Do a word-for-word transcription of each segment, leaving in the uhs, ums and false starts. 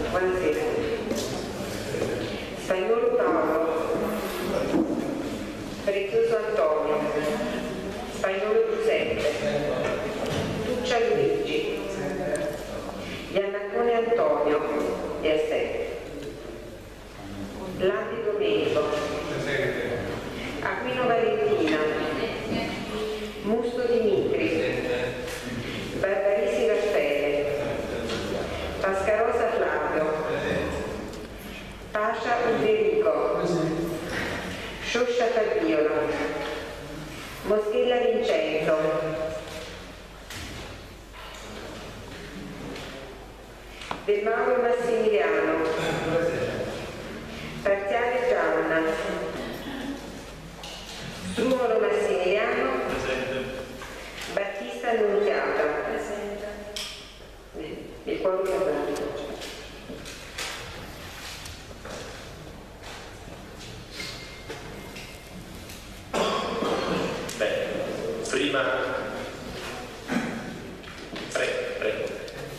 Buonasera. Spagnolo Paolo, Prezioso Antonio, Spagnolo Giuseppe, Tuccia Luigi, Iannacone Antonio, è assente. Landi Domenico, Aquino Valentina, Musto Dimitri, Barbarisi Raffaele, Pascarosa Flavio, Pascia Federico, Scioscia Fabiola, Moschella Vincenzo, De Mauro Massimiliano, Parziale Gianna, Strumolo Massimiliano, Battista Annunziata, il quadro è valido. Beh, prima prego, prego.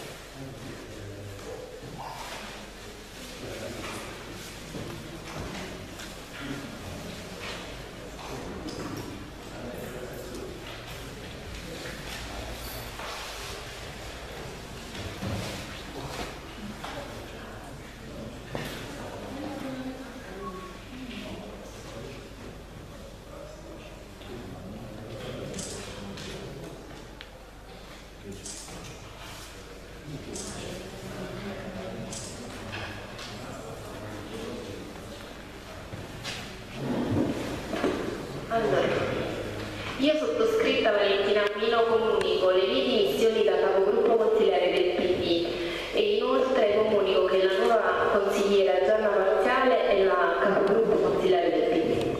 Allora, io sottoscritta Valentina Aquino comunico le mie dimissioni da capogruppo consigliere del P D e inoltre comunico che la nuova consigliera Gianna Parziale è la capogruppo consigliere del P D.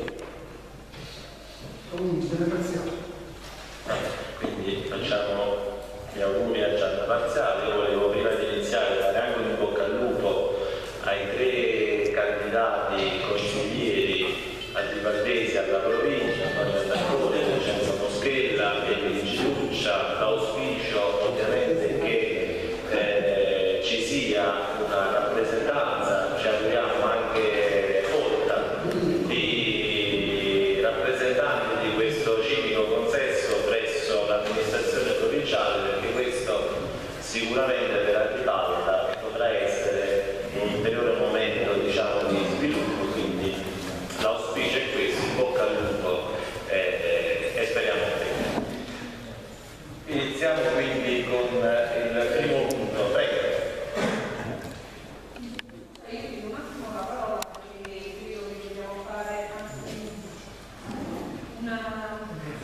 Quindi facciamo gli auguri a Gianna Parziale. Io volevo prima di iniziare dare anche un bocca al lupo ai tre candidati consiglieri adivaldesi alla provincia, Antonio Iannacone, Vincenzo Moschella e Luigi Tuccia. L'auspicio ovviamente che eh, ci sia una rappresentanza, ci auguriamo anche folta, di rappresentanti di questo civico consesso presso l'amministrazione provinciale, perché questo sicuramente per Addivalda potrà essere un ulteriore momento, diciamo, di sviluppo. Quindi l'auspicio è questo, in bocca al lupo eh, eh, e speriamo bene. Iniziamo quindi con il primo punto, prego. Io dico un attimo la parola perché credo che dobbiamo fare una...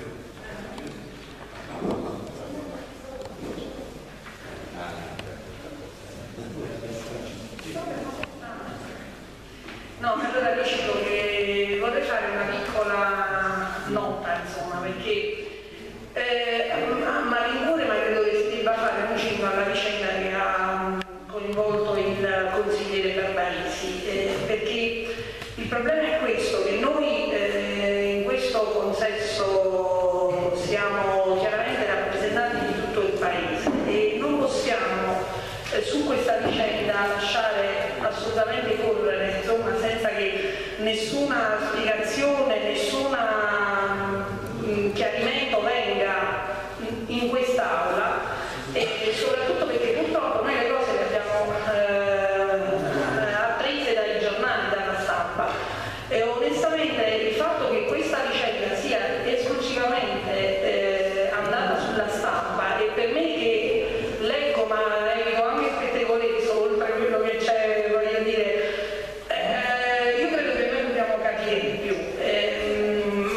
No, allora dicevo che vorrei fare una piccola nota, insomma, perché eh, a malincuore, ma credo che si debba fare un cenno alla vicenda che ha coinvolto il consigliere Barbarisi, eh, perché il problema è questo, che noi eh, in questo consesso siamo chiaramente rappresentanti di tutto il paese e non possiamo eh, su questa vicenda lasciare assolutamente correre, insomma, senza che nessuna spiegazione, nessun chiarimento venga in, in quest'aula, e soprattutto perché purtroppo noi le cose le abbiamo eh, apprese dai giornali, dalla stampa, e onestamente il fatto che questa vicenda sia esclusivamente eh, andata sulla stampa, e per me che leggo, ma leggo anche pettegolezzo oltre a quello che c'è, voglio dire, eh, io credo che noi dobbiamo capire di più. Eh,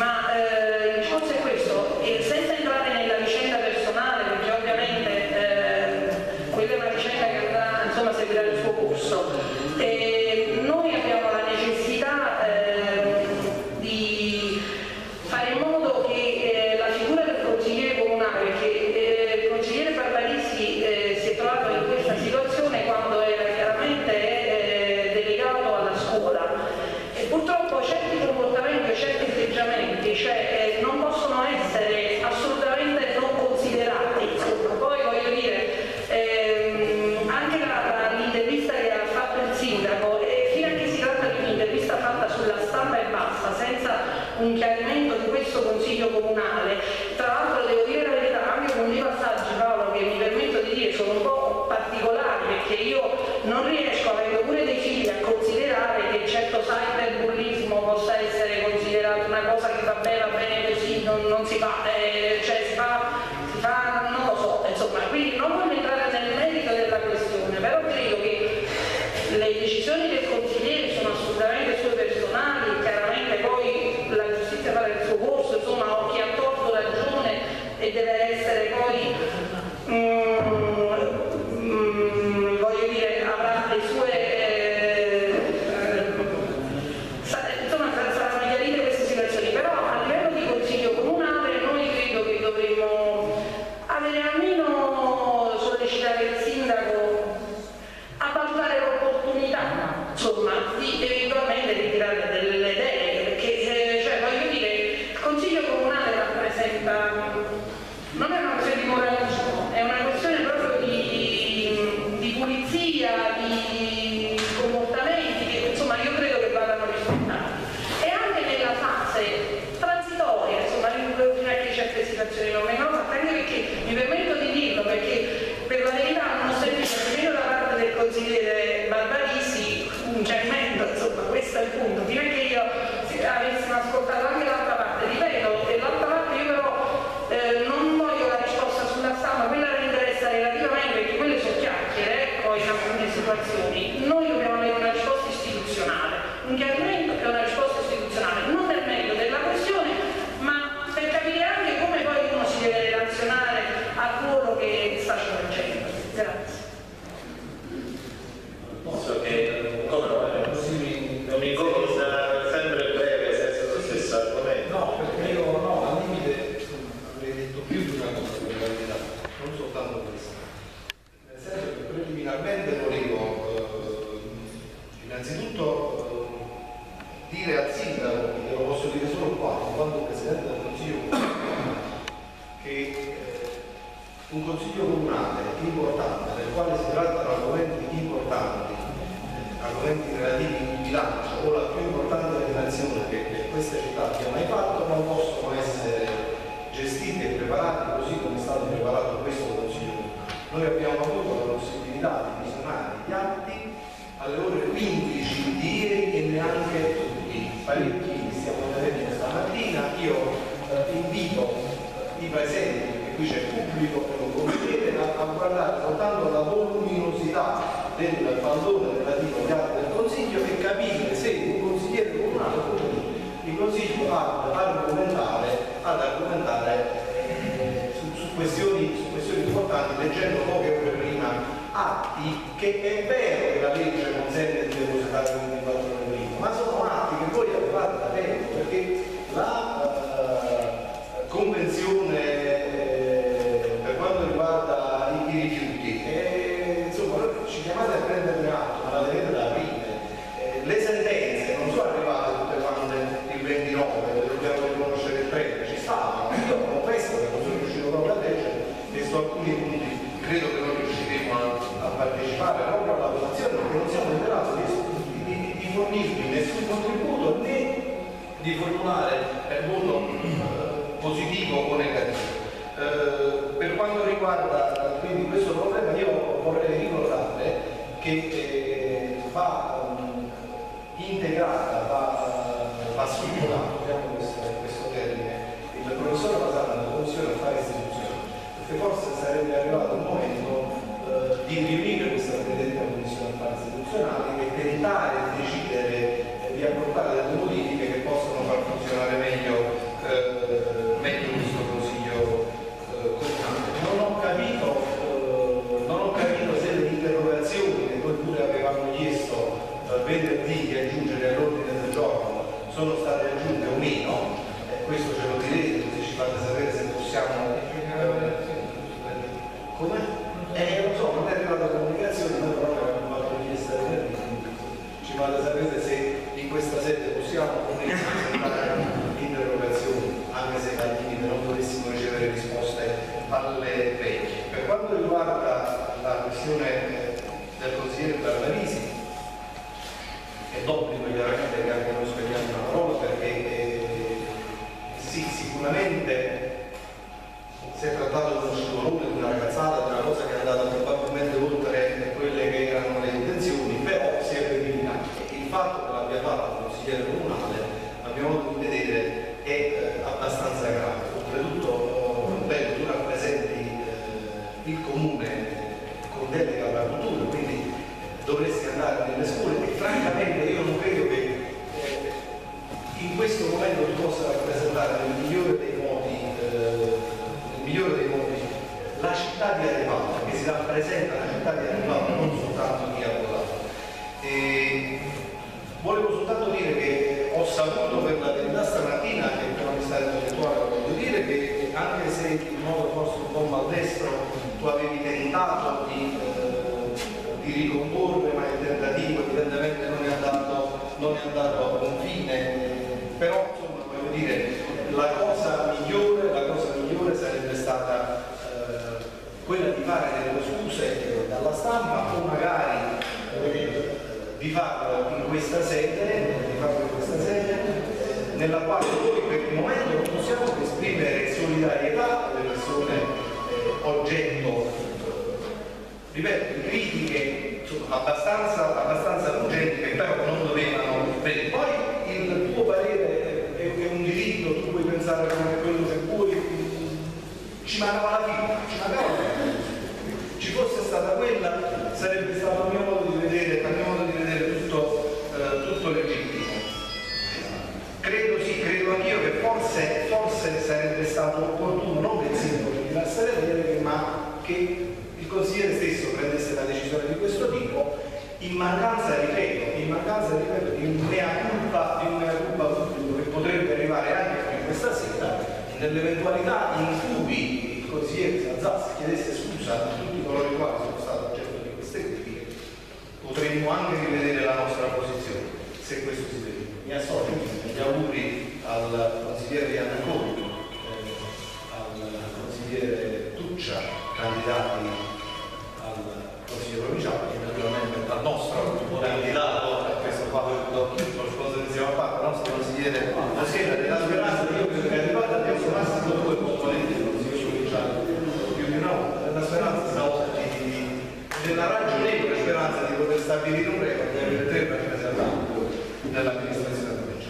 e deve essere poi, mm, mm, voglio dire, avrà le sue, eh, eh, insomma saranno chiarite queste situazioni, però a livello di consiglio comunale noi credo che dovremmo avere almeno sollecitare il sindaco a valutare l'opportunità, insomma, di eventualmente ritirare delle deleghe, perché eh, cioè, voglio dire, il consiglio comunale rappresenta, non è una questione di moralismo, è una questione proprio di, di pulizia, di comportamenti che insomma io credo che vadano rispettati. E anche nella fase transitoria, insomma, fino a che certe situazioni non vengono fatte, anche perché mi permetto di dirlo, perché per la verità non ho sentito nemmeno da parte del consigliere Barbarisi un cemento, insomma, questo è il punto. Fino a che io avessimo ascoltato anche l'altra parte, ripeto, e l'altra parte io però eh, non voglio la risposta sulla stampa, quella mi interessa relativamente, perché quelle sono chiacchiere, ecco, in alcune situazioni. Noi dobbiamo avere una risposta istituzionale, un chiarimento e una risposta istituzionale, non nel merito della questione, ma per capire anche come poi uno si deve relazionare al ruolo che sta svolgendo. Grazie. So che, come no, eh, non mi cosa sempre breve, senza lo stesso argomento. No, perché io no, al limite avrei detto più di una cosa per la verità, non soltanto questo. Nel senso che preliminarmente volevo eh, innanzitutto eh, dire al sindaco, e lo posso dire solo qua, in quanto Presidente del Consiglio Comunale, che eh, un Consiglio Comunale importante, nel quale si trattano argomenti importanti, argomenti relativi al bilancio o la più importante relazione che, che questa città abbia mai fatto, non possono essere gestiti e preparati così come è stato preparato questo Consiglio Comunale. Noi abbiamo avuto la possibilità di visionare gli atti alle ore quindici di ieri e neanche tutti, parecchi li stiamo vedendo stamattina. Io eh, invito eh, i presenti, perché qui c'è pubblico e lo vedete, a, a guardare soltanto la voluminosità del pallone relativo agli atti del Consiglio e capire se un consigliere comunale il Consiglio ha ad argomentare, ad argomentare eh, su, su, questioni, su questioni importanti, leggendo poche ore prima atti che è vero che la legge consente di depositare ventiquattro ore prima, ma sono atti che voi avevate da tempo, perché la uh, convenzione eh, per quanto riguarda i, i rifiuti eh, insomma ci chiamate a prenderne atto, ma la dovete da aprire. Eh, le sentenze non sono arrivate tutte quante il ventinove, le dobbiamo riconoscere il trenta, ci stavano, io ho questo che non sono riuscito proprio a leggere e su alcuni punti credo che non riusciremo a, a partecipare proprio alla votazione perché non siamo in grado di, di, di fornirvi nessun contributo né di formulare il voto eh, positivo o negativo. Eh, per quanto riguarda quindi questo problema io vorrei ricordare che eh, va um, integrata, va, va strutturato, usiamo questo, questo termine, il professor Basana della Commissione Affari Istituzionali, perché forse sarebbe arrivato il momento eh, di riunire questa predetta Commissione Affari Istituzionali e tentare di decidere eh, di apportare delle modifiche che possano far funzionare meglio, eh, meglio questo Consiglio comunale. Non ho capito, eh, non ho capito se le interrogazioni che noi pure avevamo chiesto eh, venerdì di aggiungere all'ordine del giorno sono state aggiunte o meno, eh, questo ce lo direte se ci fate sapere se possiamo. Eh, come? Eh, non so, non è arrivata comunicazione, noi però abbiamo fatto richiesta venerdì, ci fate sapere se in questa sede possiamo o meno presentare interrogazioni, anche se al limite non dovessimo ricevere risposte alle vecchie. Per quanto riguarda la questione del consigliere Barbarisi, è d'obbligo chiaramente che anche noi spegniamo una parola perché eh, sì, sicuramente si è trattato di un scivolone, di una ragazzata, di una cosa che è andata probabilmente oltre quelle che erano le intenzioni, però si è verificato. Il fatto che l'abbia fatto il consigliere comunale, abbiamo dovuto vedere, è eh, abbastanza grave. Oltretutto, bello, tu rappresenti eh, il comune con delega alla cultura, quindi dovresti andare nelle scuole e francamente io non credo che eh, in questo momento tu possa rappresentare nel migliore dei modi eh, migliore dei modi, la città di Arevato, che si rappresenta la città di Arevato, non soltanto di Arevato. E volevo soltanto dire che ho saputo per la verità stamattina, che per onestà intellettuale voglio dire, che anche se in modo forse un po' maldestro tu avevi tentato di, eh, di ricomporre, ma il tentativo evidentemente non è andato, non è andato a buon fine, però insomma voglio dire, la cosa migliore, la cosa migliore sarebbe stata eh, quella di fare delle scuse dalla stampa o magari eh, di farlo in questa sede, di farlo in questa sede, nella quale noi per il momento non possiamo che esprimere solidarietà alle persone eh, oggetto, ripeto, di critiche insomma, abbastanza, abbastanza urgenti che però non dovevano vedere. Poi il tuo parere è, è un diritto, tu puoi pensare come quello che vuoi, ci mancava la firma, ci mancava la firma. Ci fosse stata quella, sarebbe stato a mio modo di vedere, a mio modo di vedere tutto, eh, tutto legittimo. Credo sì, credo anch'io che forse, forse sarebbe stato opportuno non che il sindaco ci tirasse le deleghe, ma che il consigliere stesso prendesse la decisione di questo tipo, in mancanza, ripeto, in mancanza, ripeto, di un mea culpa, di un mea culpa pubblico che potrebbe arrivare anche qui questa sera, nell'eventualità in cui il consigliere Zazzas chiedesse scusa a tutti coloro i quali sono stati oggetto di queste critiche, potremmo anche rivedere la nostra posizione, se questo si vede. Mi associo agli auguri al consigliere Iannaconi, eh, al consigliere Tuccia, candidati al consiglio provinciale e naturalmente al nostro candidato a questo fatto qualcosa che siamo fatto, il nostro consigliere Moschera, della speranza che io che arrivato abbiamo massimo due componenti del consiglio provinciale, più di una volta, nella speranza stavolta di, della ragionevole speranza di poter stabilire un record e avere tre rappresentanti dell'amministrazione provinciale.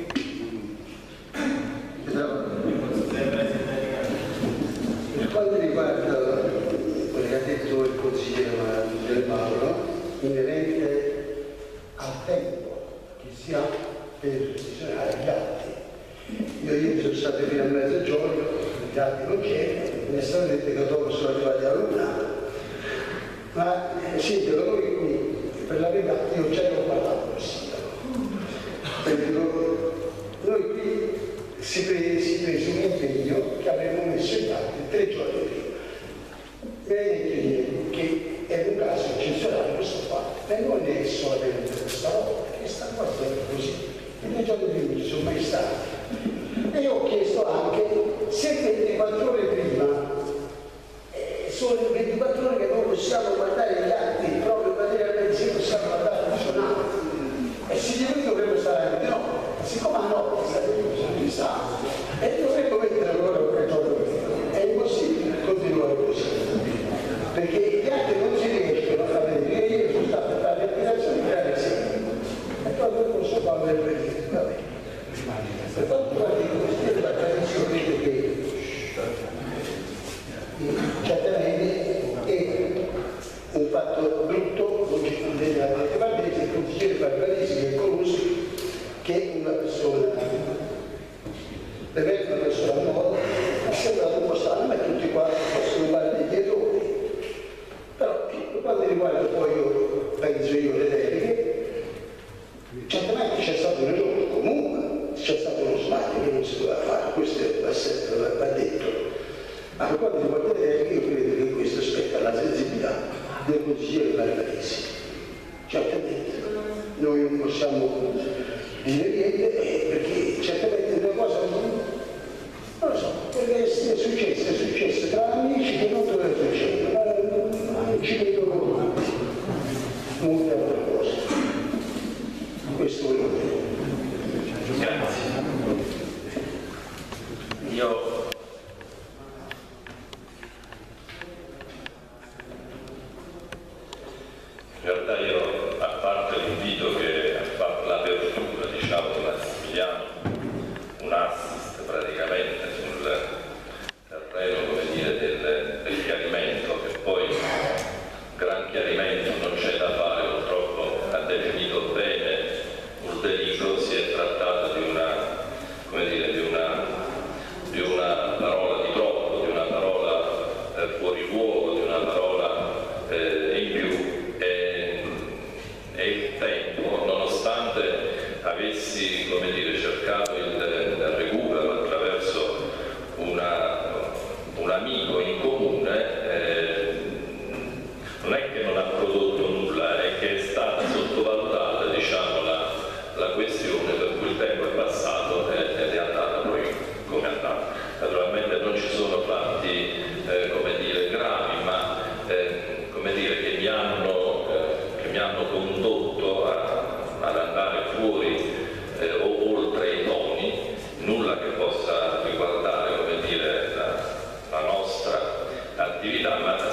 Per quanto riguarda quello che ha detto il consigliere Del Mauro, inerente al tempo che si ha per visionare gli atti, io ieri sono stato fino a mezzogiorno, gli atti non c'erano, mi è stato detto che dopo sono arrivati all'una, ma eh, sì, noi qui, per la verità, io c'ero parlato con il sindaco, perché noi qui si, pre, si presume impegno che avremmo messo in atti tre giorni prima. Mi hai detto ieri che è un caso eccezionale questo fatto, e non è solamente questa volta, che sta cosa è così. E nei giorni prima ci sono mai stati. E io ho chiesto anche se ventiquattro ore prima, eh, sono ventiquattro ore che noi possiamo guardare gli atti, proprio materialmente se possiamo guardare il giornale. E si dice che dovremmo stare anche no, siccome a notte sta televisione sta, e dovremmo mettere loro che giorno prima. È impossibile continuare così, perché gli altri non si riescono a vedere. Io sono stato a fare l'applicazione per la sera, e poi non so quando è previsto, va bene. Per quanto riguarda il consiglio della tradizione, credo che certamente è un fatto brutto, non ci condena la Valdese, il consigliere Barbaresi che conosco, che è una persona, per me è una persona nuova, ha sembrato un po' strano, ma tutti quanti possono fare degli errori. Però per quanto riguarda poi io, penso io le deleghe, certamente c'è stato un errore, comunque c'è stato uno sbaglio che non si doveva fare, questo va sempre va detto. Ma per quanto riguarda le deleghe, io credo che questo spetta alla sensibilità del consigliere Barbaresi. Certamente noi non possiamo dire niente eh, perché certamente una cosa non lo so, perché è successo, è successo tra amici che non doveva succedere, ma non ci vedo molte altre cose. Questo volevo dire. Grazie. Io in realtà io, a parte l'invito che ha fatto l'apertura, diciamo, di Massimiliano, un assist praticamente sul terreno, come dire, del, del chiarimento, che poi gran chiarimento non c'è da fare, purtroppo ha definito bene Ulderico, si è trattato di una, come dire, di una, di una parola di troppo, di una parola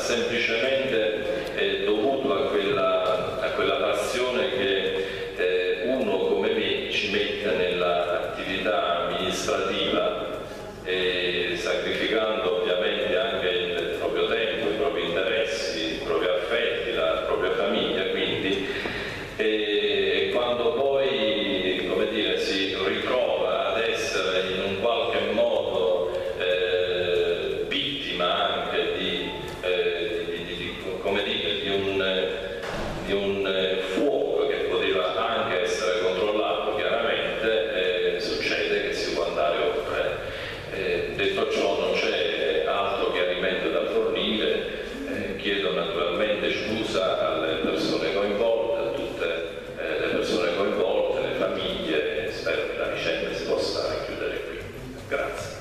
semplicemente eh, dovuto a quella, a quella passione che eh, uno come me ci mette nell'attività amministrativa, eh, sacrificando ovviamente anche il proprio tempo, i propri interessi, i propri affetti, la propria famiglia, quindi e quando poi, come dire, si ritrova ad essere in un qualche modo eh, vittima anche di, eh, di, di, di, come dire, di un, di un fuoco che poteva anche essere controllato chiaramente, eh, succede che si può andare oltre. Eh, detto ciò, non c'è altro chiarimento da fornire, eh, chiedo naturalmente scusa alle persone coinvolte, a tutte eh, le persone coinvolte, le famiglie, e spero che la vicenda si possa chiudere qui. Grazie.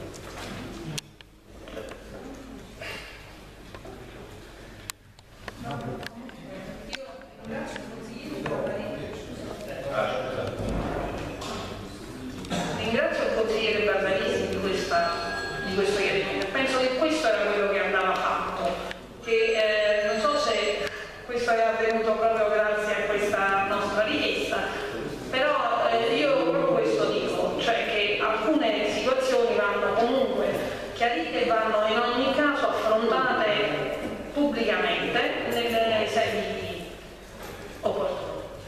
Ringrazio il consigliere Barbaresi di, questa, di questo chiarimento. Penso che questo era quello che andava fatto, che eh, non so se questo è avvenuto proprio grazie a questa nostra richiesta, però eh, io proprio questo dico, cioè che alcune situazioni vanno comunque chiarite e vanno in ogni caso affrontate pubblicamente nelle sedi opportune.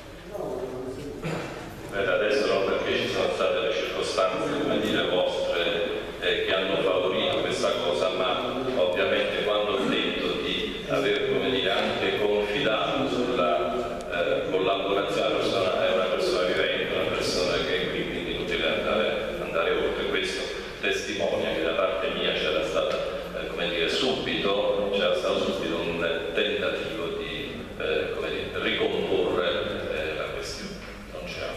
Per adesso no, perché ci sono state le circostanze, come dire, vostre eh, che hanno favorito questa cosa, ma ovviamente quando ho detto di aver, come dire, anche confidato sulla eh, collaborazione, la persona è una persona vivente, una persona che è qui, quindi inutile andare, andare oltre. Questo testimonia che da parte mia c'era stata, eh, come dire, subito, c'era stato subito un tentativo di eh, come dire, ricomporre eh, la questione. Non c'era.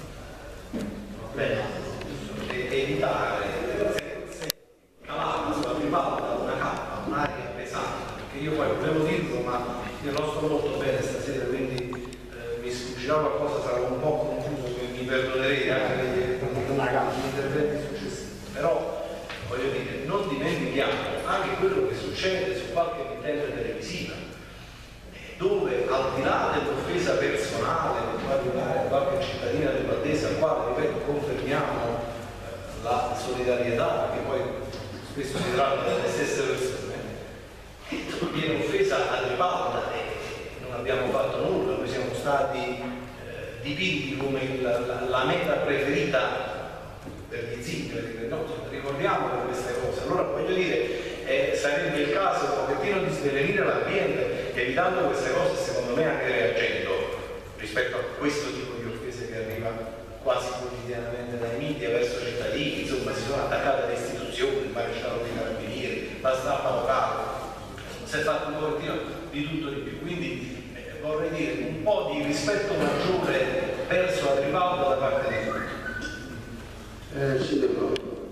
Bene, e evitare se calata sulla privata una cappa, un'aria pesante, perché io poi volevo dirlo, ma io non sto molto bene stasera, quindi eh, mi sfuggirà qualcosa, sarà un po' confuso, mi perdonerete anche negli interventi successivi, però voglio dire, non dimentichiamo anche quello che succede su qualche emittente televisiva, dove al di là dell'offesa personale che può arrivare a qualche cittadina del Valdese, al quale, ripeto, confermiamo eh, la solidarietà, perché poi spesso si tratta delle stesse persone, viene offesa a ribalta e non abbiamo fatto nulla, noi siamo stati eh, dipinti come il, la, la meta preferita per gli zingari, no? Ricordiamo queste cose. Allora voglio dire, eh, sarebbe il caso un pochettino di svelenire l'ambiente, evitando queste cose, secondo me anche reagendo rispetto a questo tipo di offese che arriva quasi quotidianamente dai media verso cittadini, insomma si sono attaccate alle istituzioni, il maresciallo dei carabinieri, la stampa locale, si è fatto un pochettino di tutto di più, quindi eh, vorrei dire un po' di rispetto maggiore verso la ribalta da parte di tutti. Eh, sì, devo.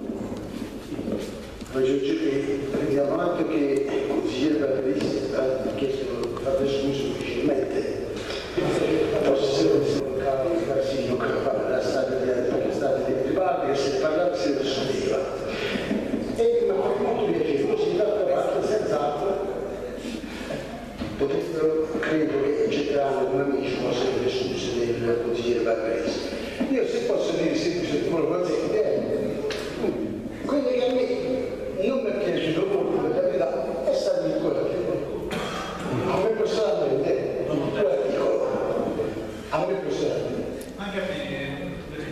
Prendiamo atto che il consigliere Barbaresi ha chiesto di fare scusa ufficialmente. Forse Carsino che fa stata di privati che se ne parlava se ne discuteva. E mi ha fatto molto piacere, così d'altra parte senz'altro potrebbero, credo che getteranno come amici fossero le scuse del consigliere Barbaresi. Io se posso dire semplicemente quello che è, quello che a me non mi è piaciuto molto, per la verità, è stato il coraggio. A me personalmente, l'articolo, a me personalmente. Anche a me.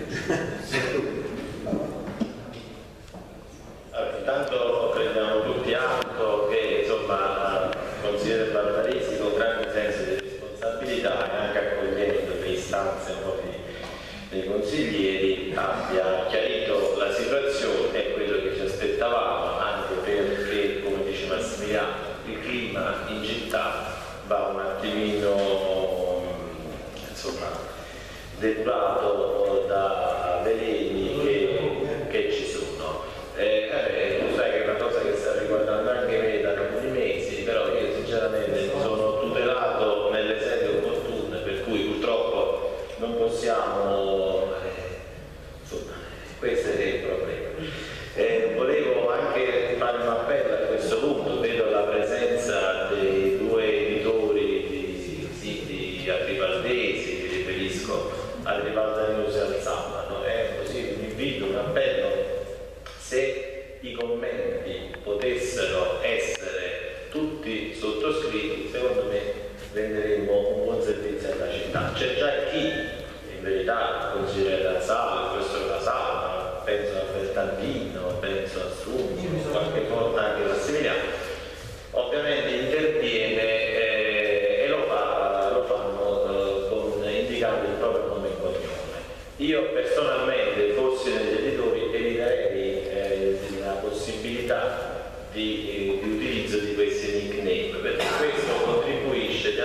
Allora, intanto prendiamo tutti atto che insomma il consigliere Barbaresi con grande senso di responsabilità e anche accogliendo le istanze un po' di dei consiglieri abbia chiarito la situazione e quello che ci aspettavamo, anche perché, come dice Massimiliano, il clima in città va un attimino insomma depurato da veleni che, che ci sono. Eh, eh, tu sai che è una cosa che sta riguardando anche me da alcuni mesi, però io sinceramente sono tutelato nelle sedi opportune, per cui purtroppo non possiamo, eh, insomma, questo è il problema. Eh, volevo anche fare un appello a questo punto, vedo la presenza del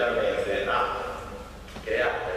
chiaramente a creare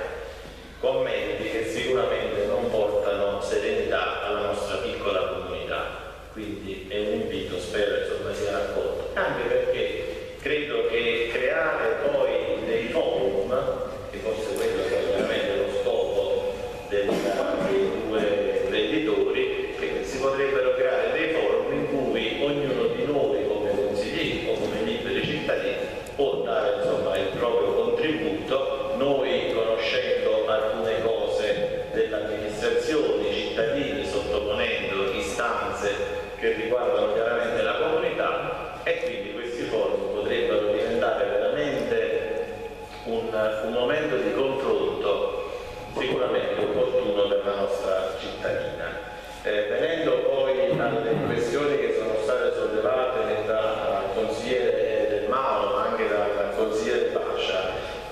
commenti che sicuramente non portano serenità alla nostra piccola comunità. Quindi è un invito, spero insomma sia raccolto, anche perché credo che creare poi dei forum, che forse quello è veramente lo scopo del, dei due venditori, che si potrebbero creare dei forum in cui ognuno di noi come consiglieri o come liberi cittadini può dare insomma il proprio contributo, noi conoscendo alcune cose dell'amministrazione, i cittadini sottoponendo istanze che riguardano chiaramente la comunità, e quindi questi forum potrebbero diventare veramente un, un momento di confronto sicuramente opportuno per la nostra cittadina. Eh, venendo poi alle questioni che sono state sollevate dal consigliere Del Mauro ma anche dal consigliere Bascia,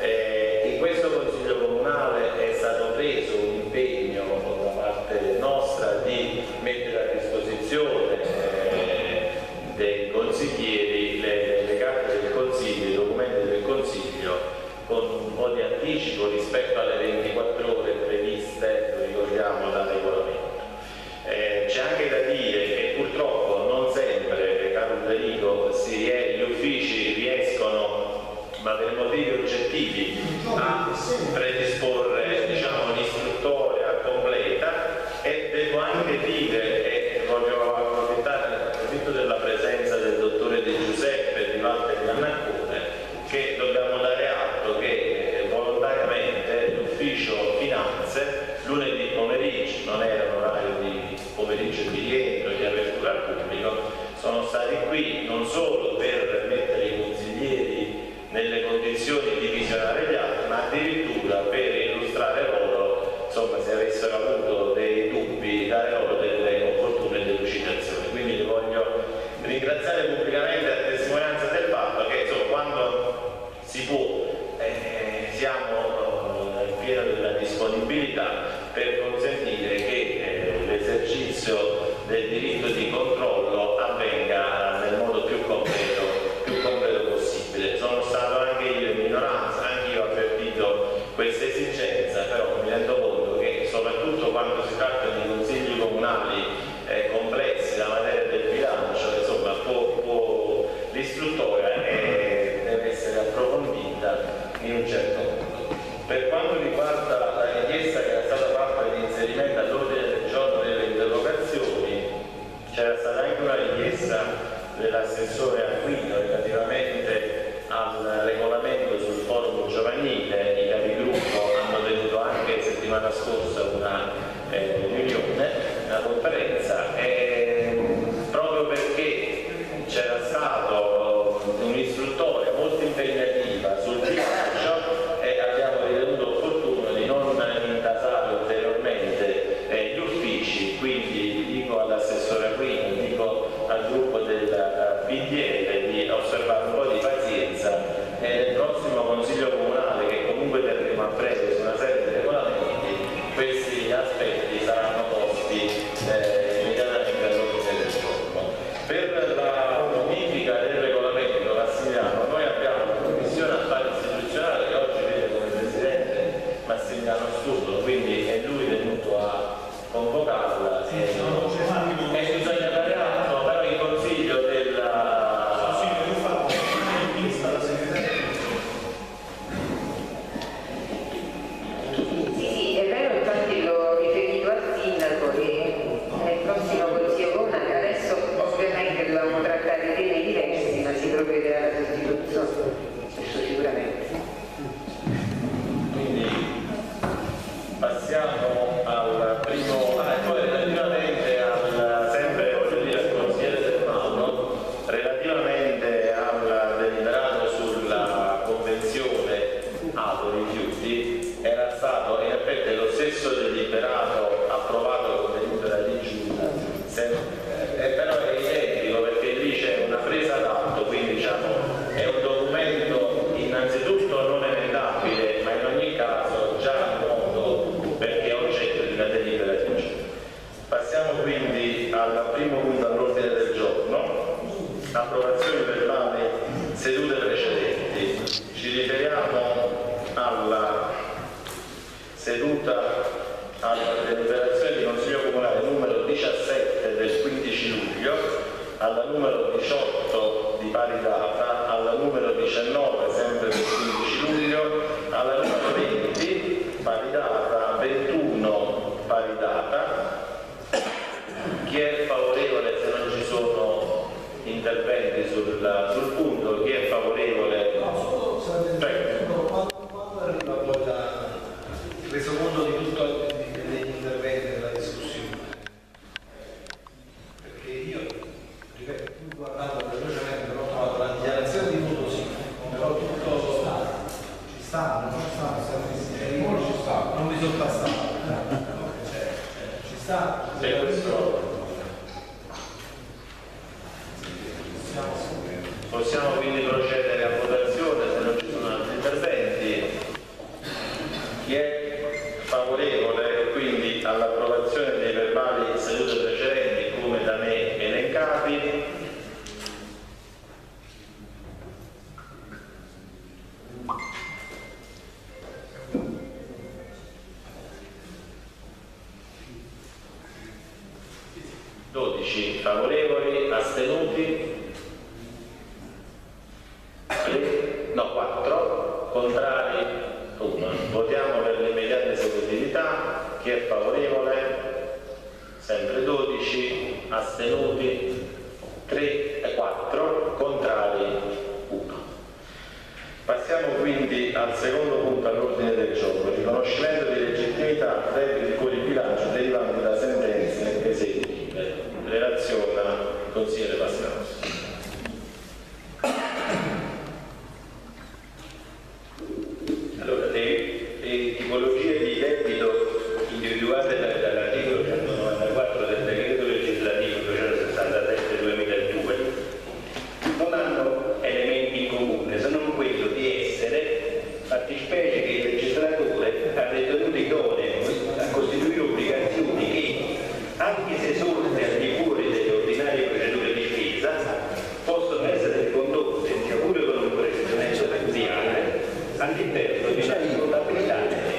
eh, in questo Consiglio Comunale è stato preso un impegno da parte nostra di mettere a disposizione eh, dei consiglieri le, le carte del Consiglio, i documenti del Consiglio con un po' di anticipo rispetto alle ventiquattro ore previste, lo ricordiamo, dal regolamento. Eh, c'è anche da dire che purtroppo non sempre, caro Federico, si è, gli uffici riescono, ma per motivi oggettivi, a predisporre diciamo, l'istruttoria completa, e devo anche dire, e voglio approfittare approfitto della presenza del dottore De Giuseppe di Valle Cannaccone, che dobbiamo dare atto che eh, volontariamente l'ufficio finanze lunedì pomeriggio, non era un orario di pomeriggio di rientro, di apertura al pubblico, sono stati qui non solo per mettere i consiglieri nelle condizioni di visionare gli atti, ma addirittura per illustrare loro, insomma, se avessero avuto dei dubbi, dare loro delle opportune delucidazioni. Quindi li voglio ringraziare pubblicamente a testimonianza del fatto che insomma, quando si può eh, siamo eh, in piena della disponibilità per consentire che eh, l'esercizio del diritto di controllo avvenga nel modo più completo, più completo possibile. Sono stato anche io in minoranza, anche io ho avvertito questa esigenza, però mi rendo conto che soprattutto quando si tratta di consigli comunali eh, complessi, la materia del bilancio, insomma, può, può, l'istruttoria eh, deve essere approfondita in un certo modo. Per quanto riguarda la richiesta che era stata fatta di inserimento all'ordine del giorno delle interrogazioni, c'era stata anche una richiesta dell'assessore Aquino relativamente al regolamento sul forum giovanile. I capigruppo hanno tenuto anche settimana scorsa una eh, riunione, una conferenza, e proprio perché c'era stato un'istruttoria molto impegnativa sul bilancio e abbiamo ritenuto opportuno di non intasare ulteriormente eh, gli uffici, quindi dico all'assessore Aquino, dico al gruppo del P D L di osservare un po' di pazienza e nel prossimo Consiglio Comunale, che comunque terremo a breve su una serie di regolamenti, questi aspetti saranno posti eh, immediatamente all'ordine del giorno. Per la modifica del regolamento Massimiliano, noi abbiamo una commissione affari istituzionali che oggi vede come presidente Massimiliano Studo, quindi è lui venuto a convocarla e, e bisogna dare atto, però il consiglio della Sì, sì, è vero, infatti l'ho riferito al sindaco che nel prossimo Consiglio Comunale, adesso ovviamente dobbiamo trattare temi diversi, ma si provvederà alla Costituzione, questo sicuramente. Quindi passiamo al primo, ah, poi relativamente al, sempre voglio dire al consigliere Del Mauro, relativamente al deliberato sulla convenzione Auto Rifiuti, era stato in effetti lo stesso deliberato approvato come delibera di giunta, eh, però è identico perché lì c'è una presa d'atto, quindi diciamo è un documento innanzitutto non emendabile, ma in ogni caso già noto perché è oggetto di una delibera di giunta. Passiamo quindi al primo punto all'ordine del giorno, approvazione per le sedute precedenti. Ci riferiamo seduta alla deliberazione di Consiglio Comunale numero diciassette del quindici luglio, alla numero diciotto di pari data, alla numero diciannove sempre del quindici luglio, alla numero venti pari data, ventuno pari data. Chi è favorevole, se non ci sono interventi sul, sul punto, chi è favorevole? No, solo sarebbe quando, quando arriva poi la, il resoconto di tutto degli interventi della discussione. Perché io, ripeto, guardando velocemente, ho trovato la dichiarazione di voto sì, però tutto ci sta, non ci sta, non ci sta, non mi sono passato. Ci sta? Sì, questo. Possiamo quindi procedere a votazione se non ci sono altri interventi. Chi è favorevole quindi all'approvazione dei verbali sedute precedenti come da me elencati? dodici favorevoli, astenuti? No, quattro, contrari, uno. Votiamo per l'immediata esecutività. Chi è favorevole? Sempre dodici, astenuti tre e quattro, contrari uno. Passiamo quindi al secondo punto all'ordine del giorno, riconoscimento di legittimità debiti fuori bilancio derivanti da sentenze esecutive. Relaziona il consigliere Passianos. Allora, le, le tipologie di debito individuate dall'articolo centonovantaquattro del decreto legislativo duecentosessantasette duemiladue non hanno elementi in comune, se non quello di essere fattispecie che il legislatore ha ritenuto idonee a costituire obbligazioni che, anche se sorte al di fuori delle ordinarie procedure di spesa, possono essere condotte, sia pure con un procedimento essenziale, all'interno di una contabilità.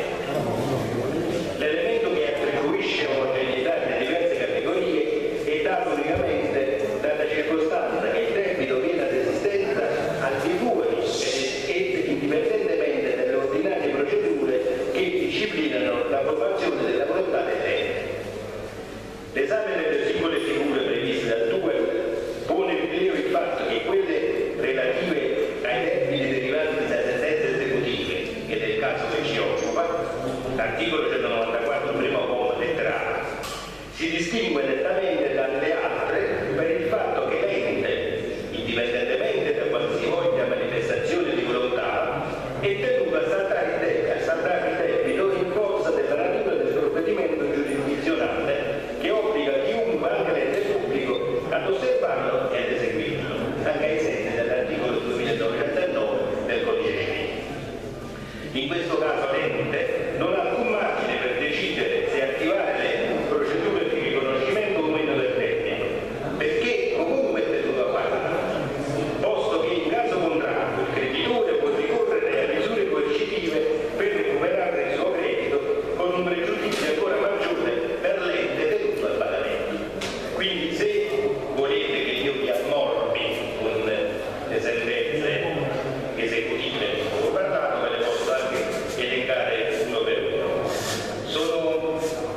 L'elemento che attribuisce omogeneità alle diverse categorie è dato unicamente dalla circostanza che il debito viene ad esistenza al di fuori ed indipendentemente dalle ordinarie procedure che disciplinano l'approvazione della volontà dell'ente. L'esame delle singole figure previste dal due pone in rilievo il fatto che quelle relative ai debiti derivanti da sentenze esecutive, che nel caso che ci occupa, l'articolo centonovantaquattro primo comma lettera A, si distingue nettamente dalle altre per il fatto che l'ente, indipendentemente da qualsivoglia manifestazione di volontà, è tenuto a saldare il debito, a saldare il debito in forza della natura del provvedimento giurisdizionale che obbliga chiunque, anche l'ente pubblico, ad osservarlo e ad eseguirlo, anche ai sensi dell'articolo duemilanovecentottantanove del codice civile. In questo caso l'ente non ha alcun margine per decidere se attivare le procedure di riconoscimento o meno del debito, perché comunque è tenuto a farlo, posto che in caso contrario il creditore può ricorrere a misure coercitive per recuperare il suo credito con un pregiudizio ancora maggiore per l'ente tenuto al pagamento. Quindi se volete che io vi ammorbi con le sentenze esecutive di cui ho parlato, ve le posso anche elencare uno per uno. Sono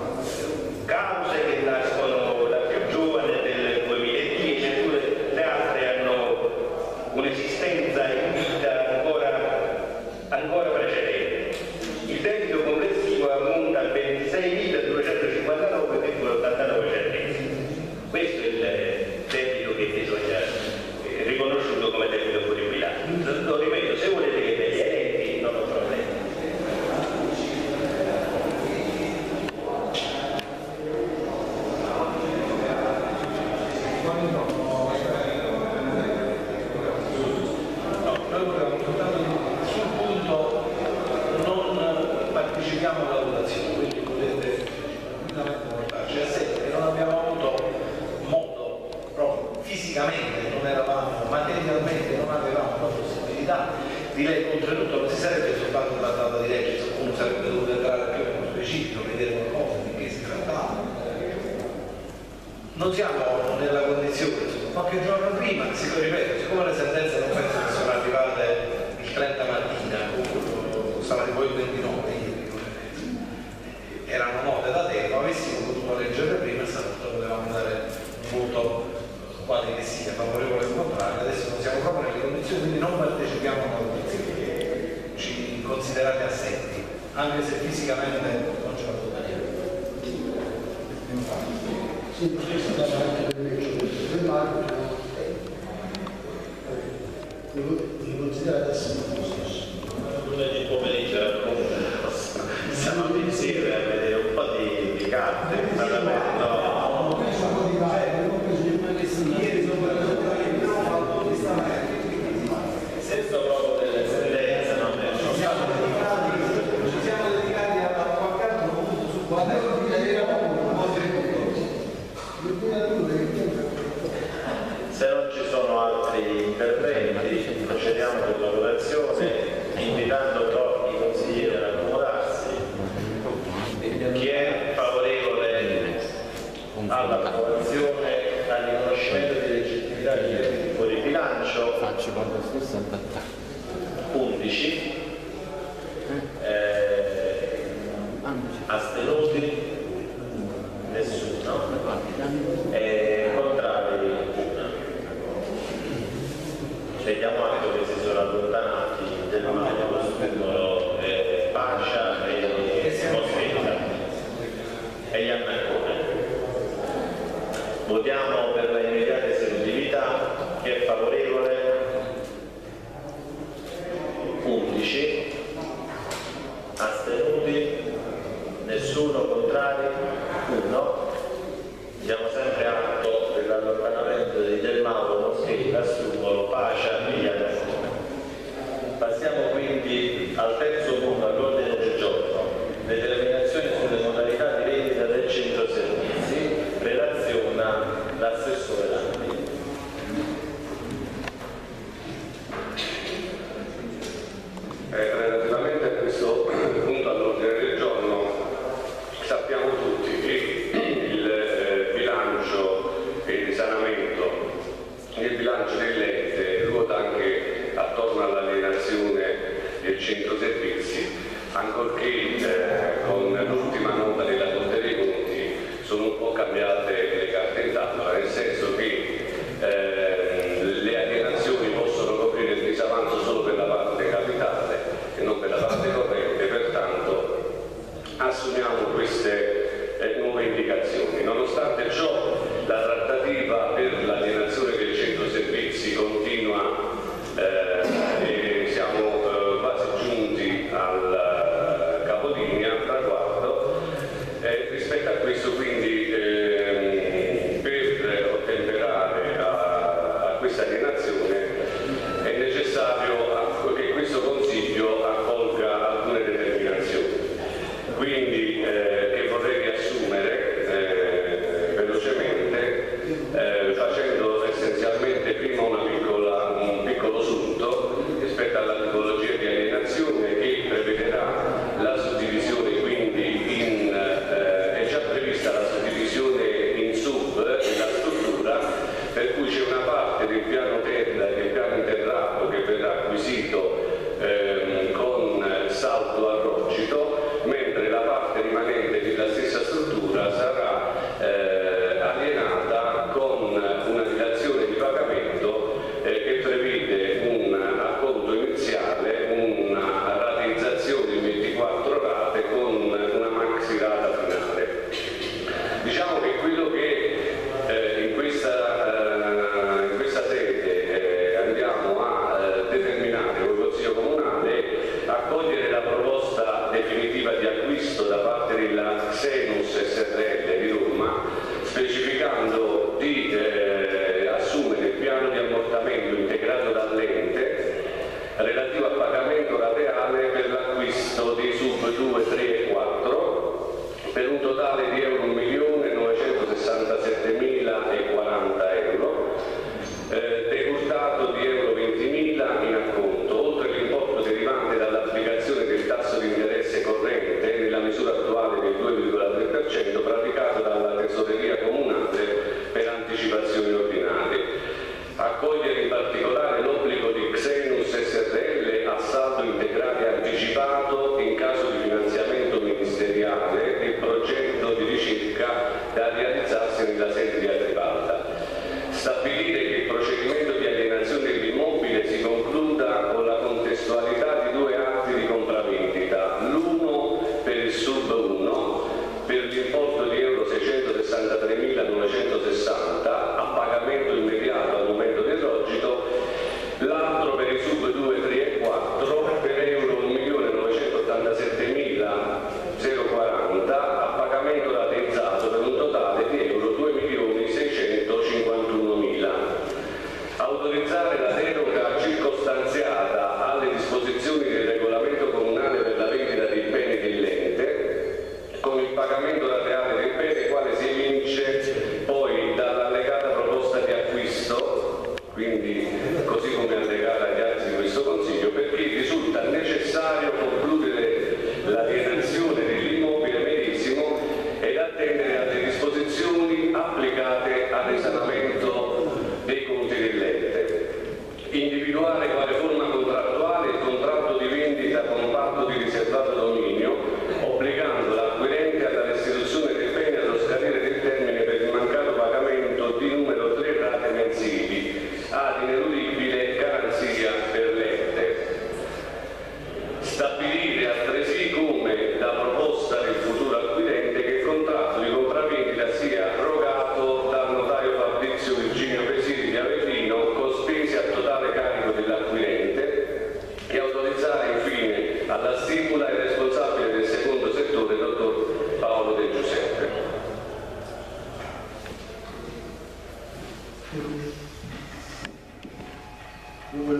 cause che nascono la più giovane del duemiladieci, eppure le altre hanno un'esistenza in vita ancora, ancora precedente. Il debito complessivo ammonta a ventiseimiladuecentocinquantanove virgola ottantanove centesimi. Questo è il debito che bisogna eh, riconosciuto come debito fuori bilancio. Lo ripeto, se volete che ve li elenchi non ho problemi. No, noi volevamo soltanto sul punto non partecipiamo alla votazione, quindi potete portarci a sé, perché non abbiamo avuto modo, proprio fisicamente non eravamo, materialmente non avevamo la possibilità di leggere, oltretutto non si sarebbe soltanto trattato di legge, uno sarebbe dovuto entrare più specifico, vedere qualcosa di che si trattava. Non siamo nella condizione, qualche giorno prima, si ripeto, siccome le sentenze non penso che sono arrivate il trenta mattina, stava poi il ventinove, erano note da tempo, avessimo potuto leggere prima, stanotte potevamo dare un voto quale che sia, favorevole o contrario. Adesso non siamo proprio nelle condizioni, quindi non partecipiamo alla votazione, ci considerate assenti, anche se fisicamente non ce la voteremo. Sì, c'è stata anche per me, del Marco, mi considerate assenti lo stesso. Lunedì pomeriggio siamo insieme a vedere un po' di, di carte, il Parlamento. Ho preso un po' di carte, ho preso un po' di ieri, sono fatto di stamattina. Senza proprio delle sentenze, non è Ci siamo dedicati, ci siamo dedicati a qualche altro punto su quale un po' Se non ci sono altri interventi, procediamo per la votazione, invitando i consiglieri ad accomodarsi. Chi è favorevole all'approvazione, al riconoscimento di legittimità degli enti fuori bilancio? undici. Eh, astenuti? Nessuno. E contrari? Una. Vediamo anche che si sono allontanati del Mario Stumolo, eh, Pascia e Mosfetta e gli Annaccone. Votiamo per la immediata esecutività. Chi è favorevole? undici. Astenuti? Nessuno. Contrari? uno. Diamo sempre atto dell'allontanamento di Del Mauro, Mosfetta, Stumolo, Pascia e gli Annaccone. Passiamo quindi al terzo punto all'ordine del giorno, determinazione sulle modalità di vendita del centro servizi, relaziona l'assessore Landi. Eh, relativamente a questo punto all'ordine del giorno, sappiamo tutti che il eh, bilancio e il risanamento il bilancio dell'ente ruota anche attorno all'alienazione del centro servizi, ancorché eh, con l'ultima nota della Corte dei Conti sono un po' cambiate le carte in tavola, nel senso che eh, le alienazioni possono coprire il disavanzo solo per la parte capitale e non per la parte corrente, pertanto assumiamo queste eh, nuove indicazioni. Nonostante ciò, la trattativa per l'alienazione del centro servizi continua eh, e siamo eh, quasi giunti al uh, capodì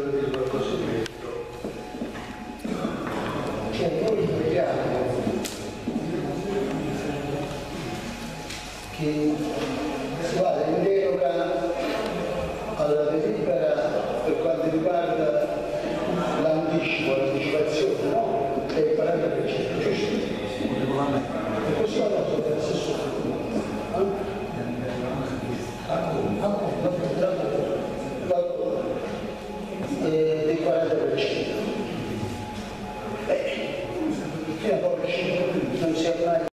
volevo dire qualcosa di questo. Cioè noi vogliamo che si vada in deroga alla delibera per quanto riguarda l'anticipo, l'anticipazione, no? È il quaranta per cento, giusto? E così la nostra deve essere solo. Del quaranta per cento. Beh, fino a poi non si è mai